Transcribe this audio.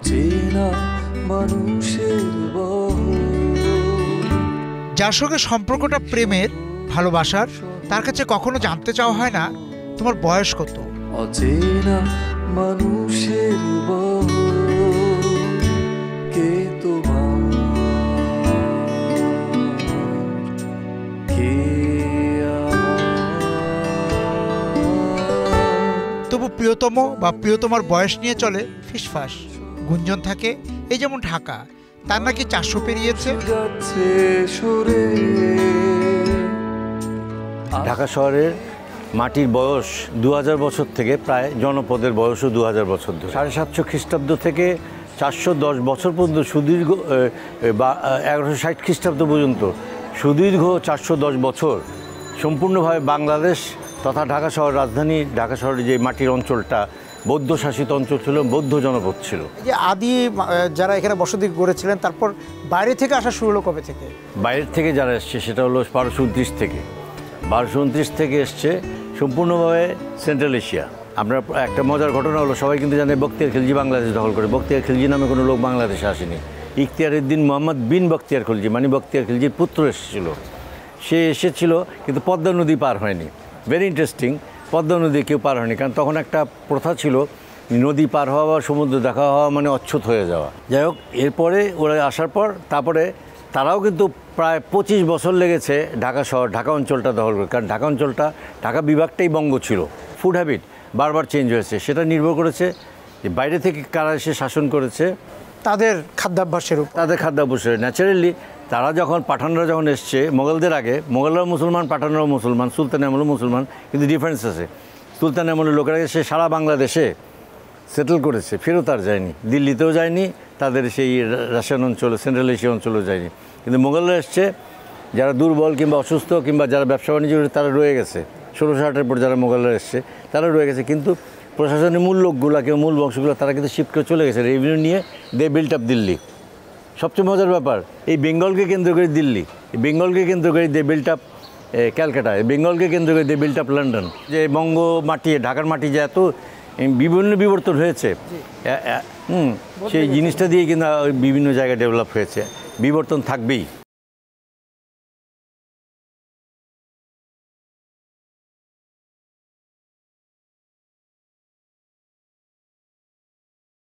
অচেনা মানুষের যার সঙ্গে সম্পর্কটা প্রেমের, ভালোবাসার, তার কাছে কখনো জানতে চাওয়া হয় না তোমার বয়স কত। অচেনা মানুষের কে তোমার, কে তবু প্রিয়তম বা প্রিয়তমার বয়স নিয়ে চলে ফিসফাস, গুঞ্জন থাকে। এই যেমন ঢাকা, তার নাকি 400 পেরিয়েছে। ঢাকা শহরের মাটির বয়স 2000 বছর থেকে প্রায় জনপদের বয়সও 2000 বছর ধরে। 750 খ্রিস্টাব্দ থেকে 410 বছর পর্যন্ত সুদীর্ঘ, বা 1160 খ্রিস্টাব্দ পর্যন্ত সুদীর্ঘ 410 বছর সম্পূর্ণভাবে বাংলাদেশ তথা ঢাকা শহর রাজধানী, ঢাকা শহরের যে মাটির অঞ্চলটা বৌদ্ধ শাসিত অঞ্চল ছিল, বৌদ্ধ জনপদ ছিল। এই যে আদি যারা এখানে বসতি গড়েছিলেন, তারপর বাইরে থেকে আসা শুরু হলো কবে থেকে? বাইরের থেকে যারা এসছে সেটা হলো 1229 থেকে। 1229 থেকে এসছে সম্পূর্ণভাবে সেন্ট্রাল এশিয়া। আমরা একটা মজার ঘটনা হলো, সবাই কিন্তু জানে বখতিয়ার খিলজি বাংলাদেশ দখল করে। বখতিয়ার খিলজি নামে কোনো লোক বাংলাদেশে আসেনি। ইখতিয়ারউদ্দিন মোহাম্মদ বিন বখতিয়ার খিলজি, মানে বখতিয়ার খিলজির পুত্র এসেছিল। সে এসেছিল কিন্তু পদ্মা নদী পার হয়নি। ভেরি ইন্টারেস্টিং, পদ্মা নদী কেউ পার হয়নি, কারণ তখন একটা প্রথা ছিল নদী পার হওয়া বা সমুদ্র দেখা হওয়া মানে অচ্ছুত হয়ে যাওয়া। যাই হোক, এরপরে ওরা আসার পর তারপরে তারাও কিন্তু প্রায় 25 বছর লেগেছে ঢাকা শহর, ঢাকা অঞ্চলটা দখল করে। কারণ ঢাকা অঞ্চলটা, ঢাকা বিভাগটাই বঙ্গ ছিল। ফুড হ্যাবিট বারবার চেঞ্জ হয়েছে, সেটা নির্ভর করেছে যে বাইরে থেকে কারা এসে শাসন করেছে, তাদের খাদ্যাভ্যাসের উপর। তাদের খাদ্যাভ্যাসের ন্যাচারালি তারা যখন পাঠানরা যখন এসছে মোগলদের আগে, মোগলরাও মুসলমান, পাঠানরাও মুসলমান, সুলতান আমলও মুসলমান, কিন্তু ডিফারেন্স আছে। সুলতান আমলের লোকেরা এসে সারা বাংলাদেশে সেটেল করেছে, ফেরত আর যায়নি, দিল্লিতেও যায়নি, তাদের সেই রাশিয়ান অঞ্চলে, সেন্ট্রাল এশিয়া অঞ্চলেও যায়নি। কিন্তু মোগলরা এসছে, যারা দুর্বল কিংবা অসুস্থ কিংবা যারা ব্যবসা বাণিজ্য তারা রয়ে গেছে। 1660-এর পর যারা মোগলরা এসছে তারা রয়ে গেছে, কিন্তু প্রশাসনের মূল লোকগুলো কিংবা মূল বংশগুলো তারা কিন্তু শিফট করে চলে গেছে। রেভিনিউ নিয়ে দে বিল্ট আপ দিল্লি। সবচেয়ে মজার ব্যাপার, এই বেঙ্গলকে কেন্দ্র করে দিল্লি, বেঙ্গলকে কেন্দ্র করে দে বিল্ট আপ ক্যালকাটা, বেঙ্গলকে কেন্দ্র করে দে বিল্ট আপ লন্ডন। যে বঙ্গ মাটি, ঢাকার মাটি যে এত বিভিন্ন বিবর্তন হয়েছে, সেই জিনিসটা দিয়ে কিন্তু বিভিন্ন জায়গায় ডেভেলপ হয়েছে, বিবর্তন থাকবেই।